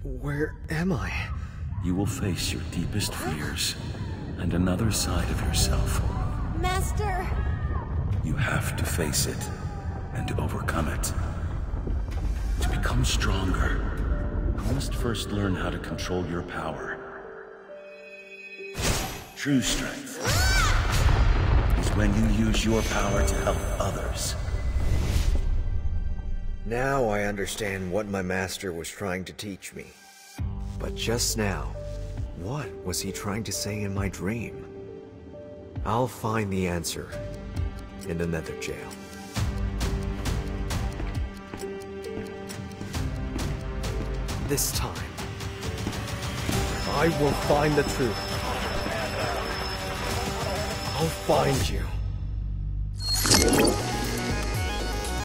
Where am I? You will face your deepest fears and another side of yourself. Master! You have to face it and overcome it. To become stronger, you must first learn how to control your power. True strength is when you use your power to help others. Now I understand what my master was trying to teach me. But just now, what was he trying to say in my dream? I'll find the answer in the Nether jail. This time, I will find the truth. I'll find you.